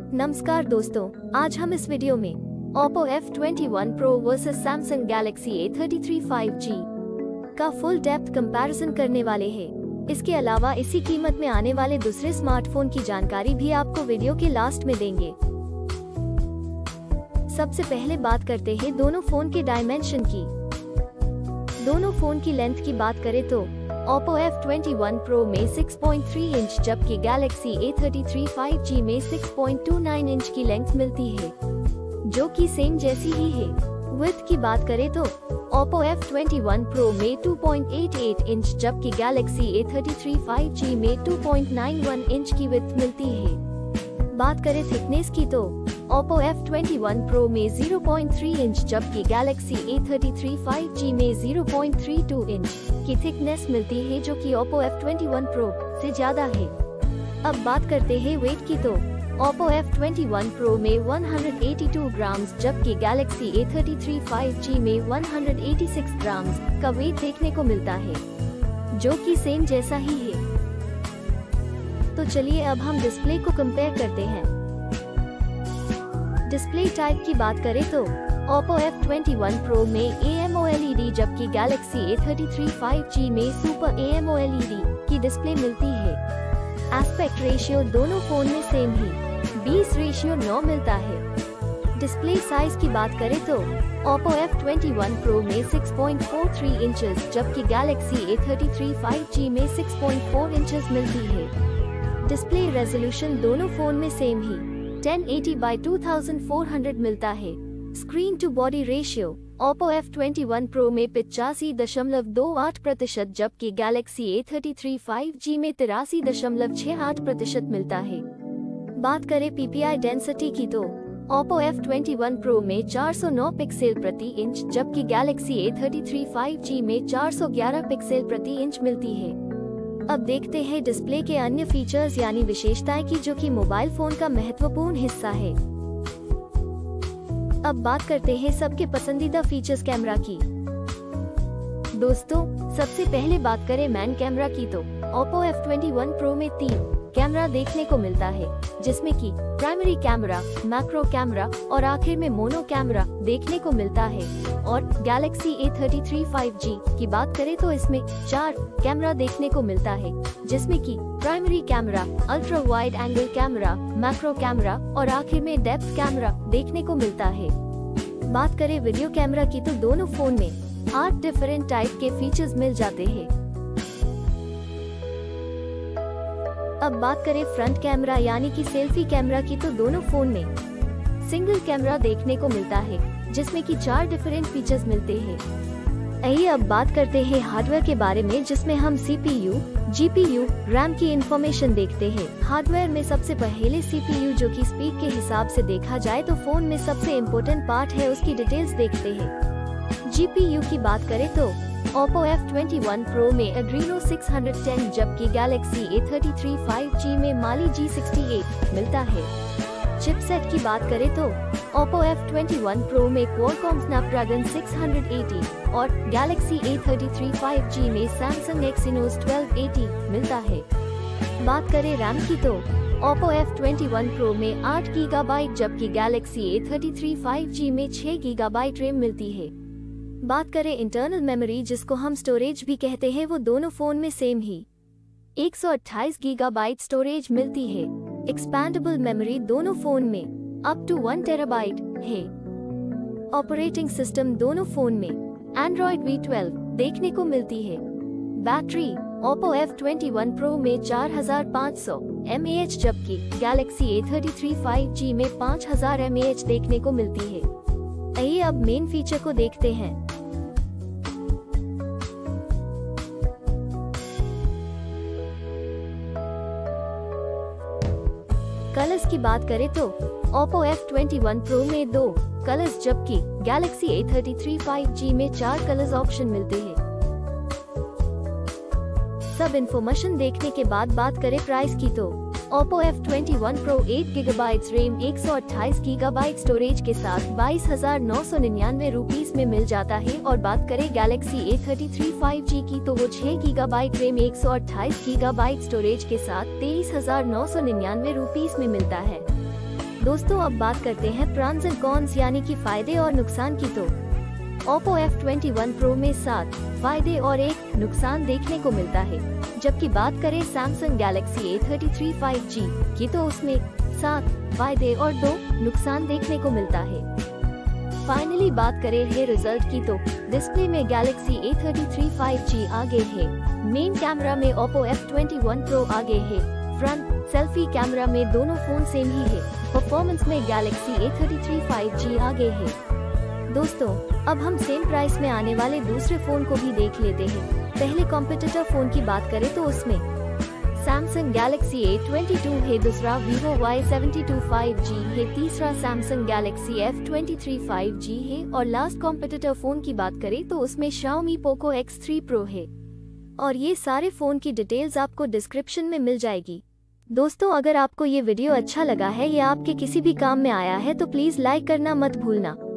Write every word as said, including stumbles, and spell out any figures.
नमस्कार दोस्तों, आज हम इस वीडियो में Oppo F twenty one Pro versus Samsung Galaxy A thirty three five G का फुल डेप्थ कंपैरिजन करने वाले हैं। इसके अलावा इसी कीमत में आने वाले दूसरे स्मार्टफोन की जानकारी भी आपको वीडियो के लास्ट में देंगे। सबसे पहले बात करते हैं दोनों फोन के डायमेंशन की। दोनों फोन की लेंथ की बात करें तो Oppo F twenty one Pro में सिक्स पॉइंट थ्री इंच जबकि Galaxy A thirty three five G में six point two nine inch की लेंथ मिलती है, जो कि सेम जैसी ही है। विड्थ की बात करें तो Oppo F twenty one Pro में two point eight eight inch जबकि Galaxy A thirty three five G में two point nine one inch की विड्थ मिलती है। बात करें थिकनेस की तो Oppo F twenty one Pro में ज़ीरो पॉइंट थ्री इंच जबकि Galaxy A thirty three five G में zero point three two inch की थिकनेस मिलती है, जो कि Oppo F twenty one Pro से ज्यादा है। अब बात करते हैं वेट की तो Oppo F twenty one Pro में one hundred eighty two grams जबकि Galaxy A thirty three five G में one hundred eighty six grams का वेट देखने को मिलता है, जो कि सेम जैसा ही है। तो चलिए अब हम डिस्प्ले को कंपेयर करते हैं। डिस्प्ले टाइप की बात करें तो Oppo F twenty one Pro में A M O L E D जबकि Galaxy A thirty three five G में super A M O L E D की डिस्प्ले मिलती है। एस्पेक्ट रेशियो दोनों फोन में सेम ही बीस रेशियो नौ मिलता है। डिस्प्ले साइज की बात करें तो Oppo F twenty one Pro में six point four three inches जबकि Galaxy A thirty three five G में सिक्स पॉइंट फोर इंचेस मिलती है। डिस्प्ले रेजोल्यूशन दोनों फोन में सेम ही ten eighty by two thousand four hundred मिलता है। Screen to body ratio Oppo F twenty one Pro में पिचासी दशमलव दो आठ प्रतिशत जबकि Galaxy A thirty three five G में तिरासी दशमलव छह आठ प्रतिशत मिलता है। बात करें पी पी आई डेंसिटी की तो Oppo F twenty one Pro में चार सौ नौ पिक्सल प्रति इंच जबकि Galaxy A thirty three five G में चार सौ ग्यारह पिक्सल प्रति इंच मिलती है। अब देखते हैं डिस्प्ले के अन्य फीचर्स यानी विशेषताएं की, जो कि मोबाइल फोन का महत्वपूर्ण हिस्सा है। अब बात करते हैं सबके पसंदीदा फीचर्स कैमरा की। दोस्तों, सबसे पहले बात करें मैन कैमरा की तो Oppo F twenty one Pro में तीन कैमरा देखने को मिलता है, जिसमें कि प्राइमरी कैमरा, मैक्रो कैमरा और आखिर में मोनो कैमरा देखने को मिलता है। और Galaxy A thirty three five G की बात करें तो इसमें चार कैमरा देखने को मिलता है, जिसमें कि primary camera, ultra wide angle camera, macro camera और आखिर में डेप्थ कैमरा देखने को मिलता है। बात करें वीडियो कैमरा की तो दोनों फोन में आठ डिफरेंट टाइप के फीचर्स मिल जाते हैं। अब बात करें फ्रंट कैमरा यानी कि सेल्फी कैमरा की तो दोनों फोन में सिंगल कैमरा देखने को मिलता है, जिसमें कि चार डिफरेंट फीचर्स मिलते हैं। आइए अब बात करते हैं हार्डवेयर के बारे में, जिसमें हम C P U, G P U, RAM की इंफॉर्मेशन देखते हैं। हार्डवेयर में सबसे पहले सी पी यू, जो कि स्पीड के हिसाब से देखा जाए तो फोन में सबसे इम्पोर्टेंट पार्ट है, उसकी डिटेल्स देखते हैं। जी पी यू की बात करें तो Oppo F twenty one Pro में Adreno सिक्स टेन जबकि Galaxy A thirty three five G में Mali जी सिक्सटी एट मिलता है। चिपसेट की बात करें तो Oppo F twenty one Pro में Qualcomm Snapdragon सिक्स एटी और Galaxy A thirty three five G में Samsung Exynos ट्वेल्व एटी मिलता है। बात करें रैम की तो Oppo F twenty one Pro में आठ गीगा बाइट जबकि Galaxy A thirty three five G में छह गीगा बाइट रैम मिलती है। बात करें इंटरनल मेमोरी, जिसको हम स्टोरेज भी कहते हैं, वो दोनों फोन में सेम ही एक सौ अट्ठाईस गीगाबाइट स्टोरेज मिलती है। एक्सपैंडेबल मेमोरी दोनों फोन में अप टू वन टेराबाइट है। ऑपरेटिंग सिस्टम दोनों फोन में Android वी ट्वेल्व देखने को मिलती है। Battery Oppo F twenty one Pro में चार हज़ार पाँच सौ एम ए एच जबकि Galaxy A thirty three five G में पाँच हज़ार एम ए एच देखने को मिलती है। आइए अब मेन फीचर को देखते हैं। कलर्स की बात करें तो Oppo F twenty one Pro में दो कलर्स जबकि Galaxy A thirty three five G में चार कलर्स ऑप्शन मिलते हैं। सब इन्फॉर्मेशन देखने के बाद बात करें प्राइस की तो Oppo F twenty one Pro eight gigabyte RAM एक सौ अट्ठाईस गीगाबाइट स्टोरेज के साथ बाईस हजार नौ सौ निन्यानवे रुपीस में मिल जाता है। और बात करें Galaxy A thirty three five G की तो वो छह गीगाबाइट रैम एक सौ अट्ठाईस गीगाबाइट स्टोरेज के साथ तेईस हजार नौ सौ निन्यानवे रुपीस में मिलता है। दोस्तों अब बात करते हैं प्रॉन्स एंड कॉन्स यानी कि फायदे और नुकसान की। तो Oppo F twenty one Pro में सात फायदे और एक नुकसान देखने को मिलता है, जबकि बात करें Samsung Galaxy A thirty three five G की तो उसमें सात फायदे और दो नुकसान देखने को मिलता है। फाइनली बात करें है रिजल्ट की तो डिस्प्ले में Galaxy A thirty three five G आगे है, मेन कैमरा में Oppo F twenty one Pro आगे है, फ्रंट सेल्फी कैमरा में दोनों फोन सेम ही है, परफॉर्मेंस में Galaxy A thirty three five G आगे है। दोस्तों अब हम सेम प्राइस में आने वाले दूसरे फोन को भी देख लेते हैं। पहले कॉम्पिटिटर फोन की बात करें तो उसमें Samsung Galaxy A twenty two है, दूसरा Vivo Y seven two five G है, तीसरा Samsung Galaxy F twenty three five G है और लास्ट कॉम्पिटिटर फोन की बात करें तो उसमें Xiaomi Poco X three Pro है। और ये सारे फोन की डिटेल्स आपको डिस्क्रिप्शन में मिल जाएगी। दोस्तों अगर आपको ये वीडियो अच्छा लगा है या आपके किसी भी काम में आया है तो प्लीज लाइक करना मत भूलना।